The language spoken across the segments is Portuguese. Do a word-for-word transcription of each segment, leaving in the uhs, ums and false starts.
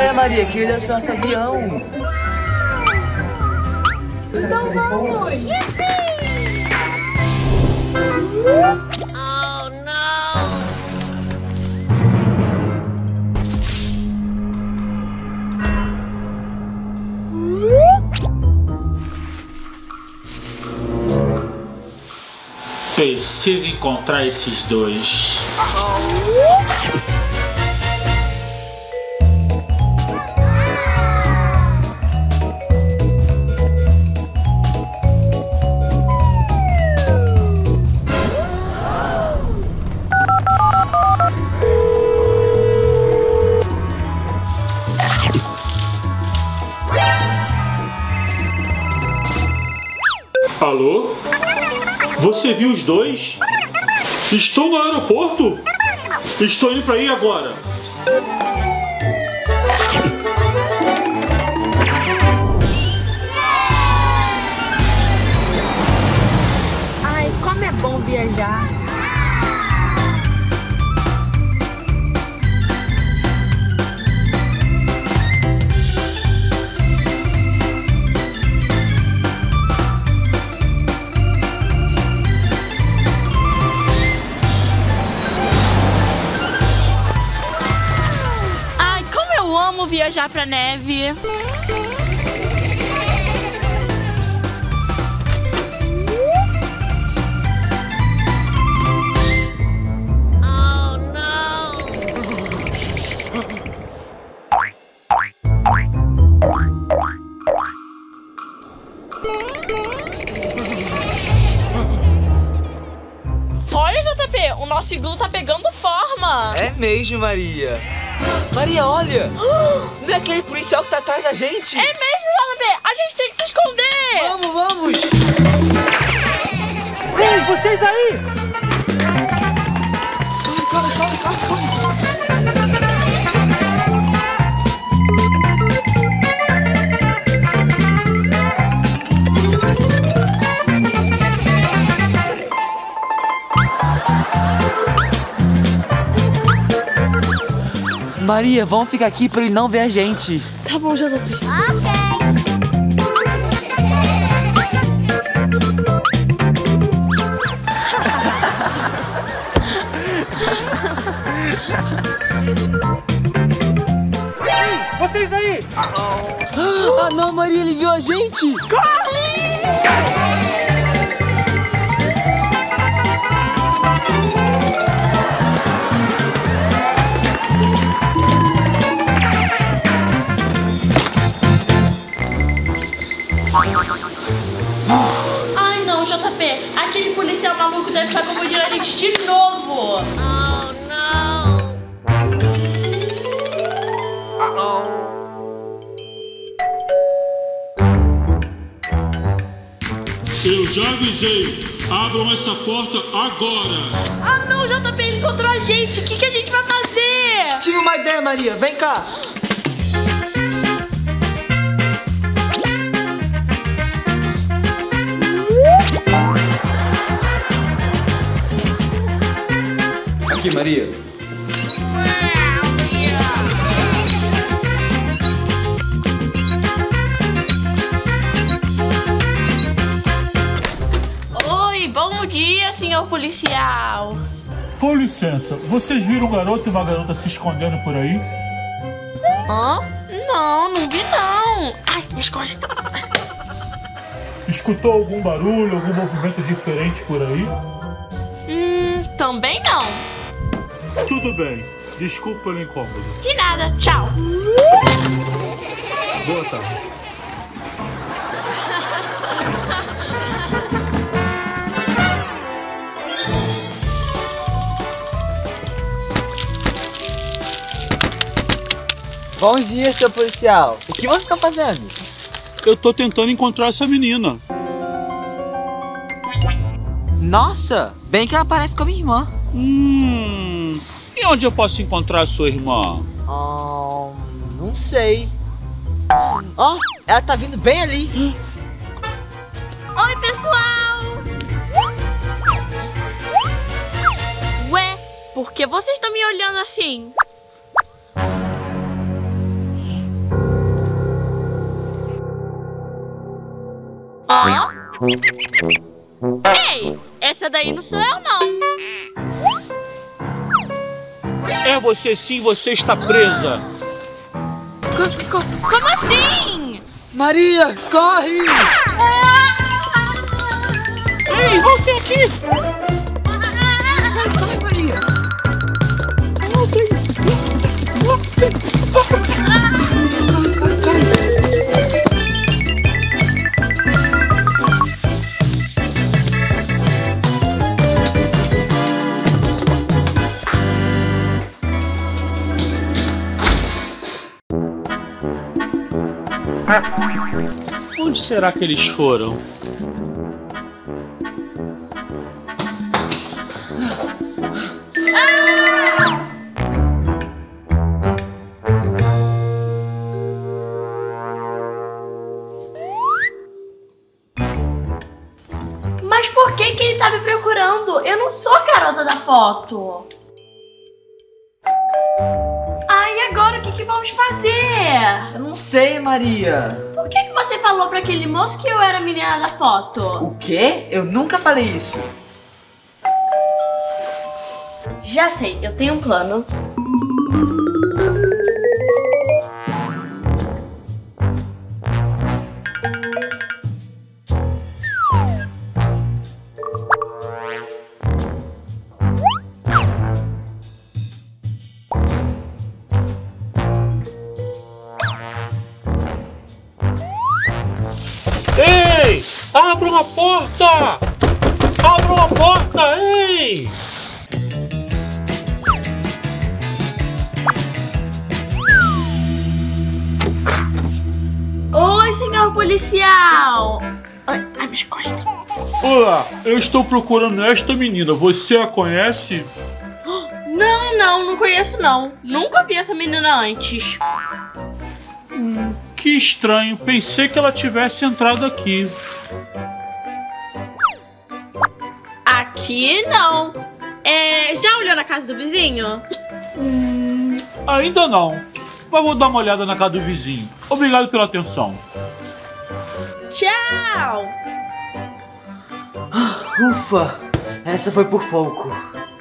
É, Maria, aquele deve ser nosso avião. Então vamos! Oh, não! Preciso encontrar esses dois. Alô? Você viu os dois? Estou no aeroporto? Estou indo para aí agora. Ai, como é bom viajar. Vamos viajar pra neve. Oh, não! Olha, J P, o nosso iglu tá pegando forma. É mesmo, Maria. Maria, olha! Não é aquele policial que tá atrás da gente? É mesmo, J P! A gente tem que se esconder! Vamos, vamos! Ei, vocês aí! Corre, corre, corre, corre! Maria, vamos ficar aqui pra ele não ver a gente. Tá bom, J P. Ok! Vocês aí! Ah, não, Maria, ele viu a gente! Corre! Ai, não, J P. Aquele policial maluco deve estar confundindo a gente de novo. Oh, não! Eu já avisei. Abram essa porta agora. Ah, não, J P, ele encontrou a gente. O que, que a gente vai fazer? Tive uma ideia, Maria. Vem cá. Aqui, Maria. Oi, bom dia, senhor policial. Com licença, vocês viram um garoto e uma garota se escondendo por aí? Hã? Não, não vi não. Ai, minhas costas. Escutou algum barulho, algum movimento diferente por aí? Hum, também não. Tudo bem, desculpa pelo incômodo. Que nada, tchau. Boa tarde. Bom dia, seu policial. O que você está fazendo? Eu tô tentando encontrar essa menina. Nossa, bem que ela parece com a minha irmã. Hum... E onde eu posso encontrar a sua irmã? Oh, não sei. Ó, oh, ela tá vindo bem ali. Oi, pessoal. Ué, por que vocês estão me olhando assim? Ei, essa daí não sou eu, não. É você sim, você está presa. Co- co- como assim? Maria, corre! Ei, volte aqui! Corre, Maria! Onde será que eles foram? Mas por que que ele tá me procurando? Eu não sou a garota da foto. Ah, e agora o que que vamos fazer? Eu não sei, Maria. Por que que você falou pra aquele moço que eu era a menina da foto? O quê? Eu nunca falei isso. Já sei, eu tenho um plano. Ei! Abram a porta! Abram a porta! Ei! Oi, senhor policial! Ai, ai, minhas costas. Olá, eu estou procurando esta menina. Você a conhece? Não, não, não conheço não. Nunca vi essa menina antes. Que estranho. Pensei que ela tivesse entrado aqui. Aqui não. É, já olhou na casa do vizinho? Ainda não. Mas vou dar uma olhada na casa do vizinho. Obrigado pela atenção. Tchau! Ufa, essa foi por pouco.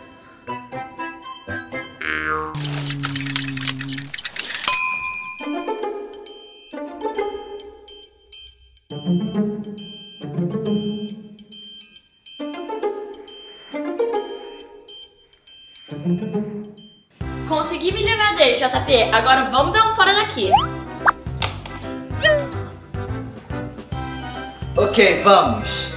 Consegui me livrar dele, J P. Agora vamos dar um fora daqui. Ok, vamos.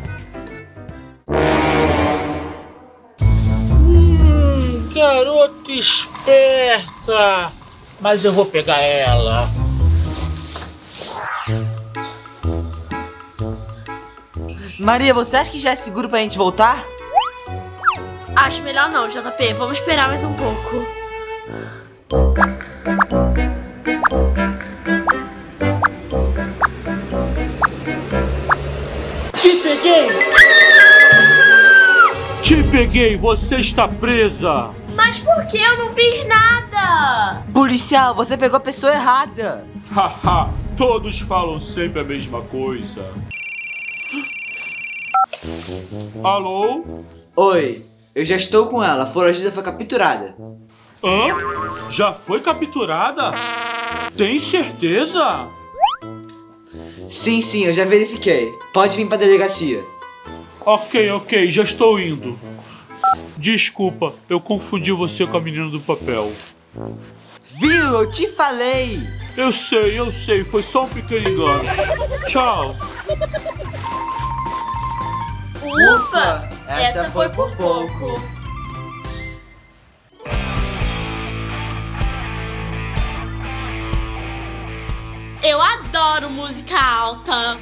Hum, garota esperta. Mas eu vou pegar ela. Maria, você acha que já é seguro pra gente voltar? Acho melhor não, J P. Vamos esperar mais um pouco. Te peguei! Te peguei! Você está presa! Mas por que eu não fiz nada? Policial, você pegou a pessoa errada. Haha, todos falam sempre a mesma coisa. Alô? Oi, eu já estou com ela. A foragida foi capturada. Hã? Já foi capturada? Tem certeza? Sim, sim, eu já verifiquei. Pode vir pra delegacia. Ok, ok, já estou indo. Desculpa, eu confundi você com a menina do papel. Viu? Eu te falei. Eu sei, eu sei, foi só um pequeno engano. Tchau. Ufa! Essa foi por pouco. Eu adoro música alta.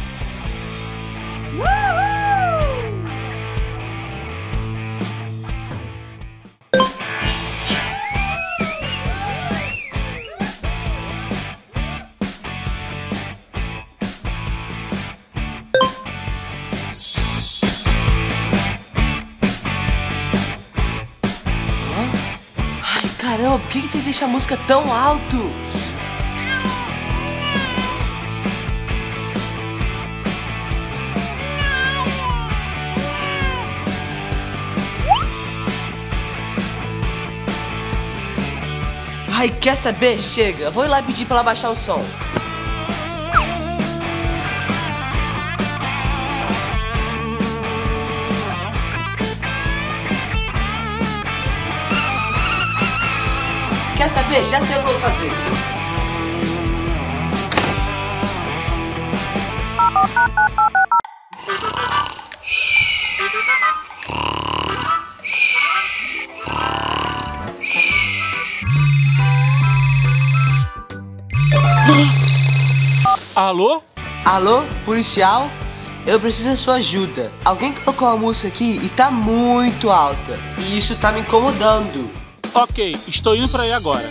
Ai, caramba, por que que tem que deixar a música tão alto? Ai, quer saber? Chega, vou ir lá pedir pra ela baixar o som. Quer saber? Já sei o que eu vou fazer. Alô? Alô, policial? Eu preciso da sua ajuda. Alguém colocou a música aqui e tá muito alta. E isso tá me incomodando. Ok, estou indo pra aí agora.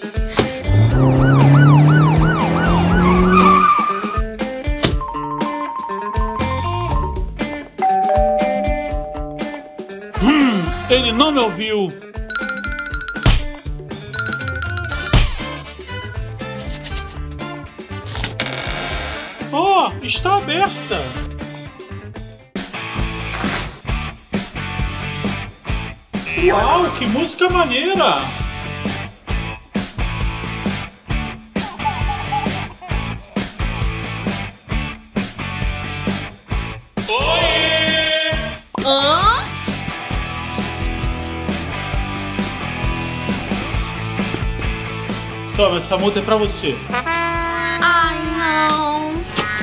Hum, ele não me ouviu. Oh, está aberta. Uau, que música maneira! Oi! Hã? Toma, essa multa é pra você. Ai, não.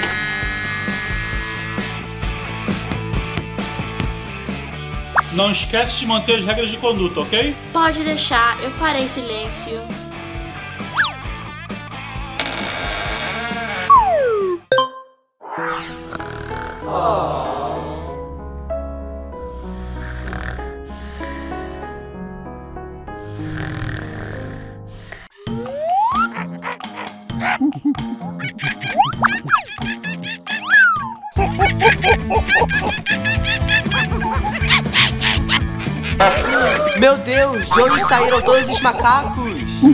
Não esquece de manter as regras de conduta, ok? Pode deixar, eu farei silêncio. Meu Deus, de onde saíram todos esses macacos?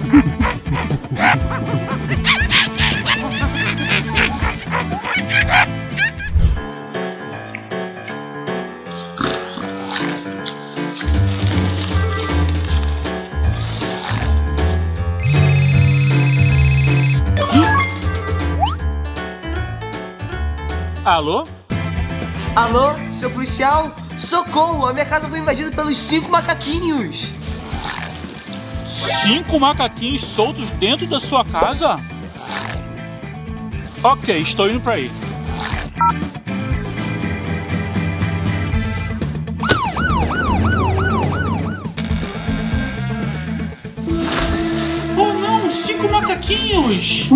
Alô? Alô, seu policial? Socorro, a minha casa foi invadida pelos cinco macaquinhos. Cinco macaquinhos soltos dentro da sua casa? Ok, estou indo pra aí. Oh não, cinco macaquinhos!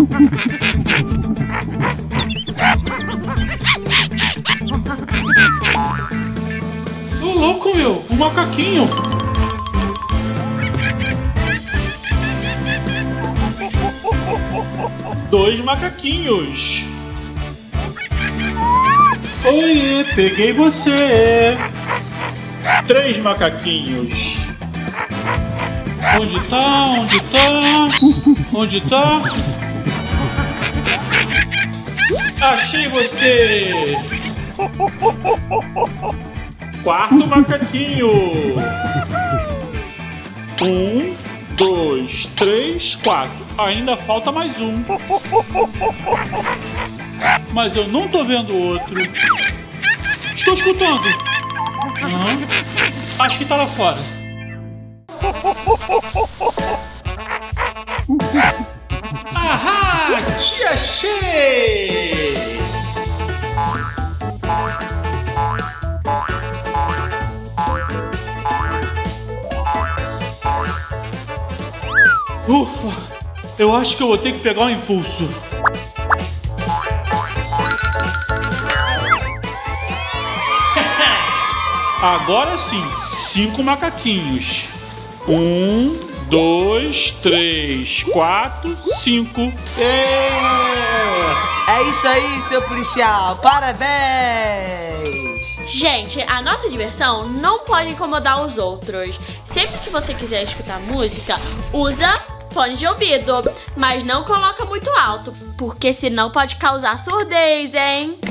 Ô louco, meu, um macaquinho! Dois macaquinhos! Oi, peguei você! Três macaquinhos! Onde tá? Onde tá? Onde tá? Achei você! Quarto macaquinho! Um, dois, três, quatro. Ainda falta mais um. Mas eu não tô vendo o outro. Estou escutando. Uhum. Acho que tá lá fora. Ahá! Te achei! Ufa! Eu acho que eu vou ter que pegar um impulso. Agora sim, cinco macaquinhos. Um, dois, três, quatro, cinco. É, é isso aí, seu policial. Parabéns! Gente, a nossa diversão não pode incomodar os outros. Sempre que você quiser escutar música, usa fone de ouvido, mas não coloca muito alto, porque senão pode causar surdez, hein?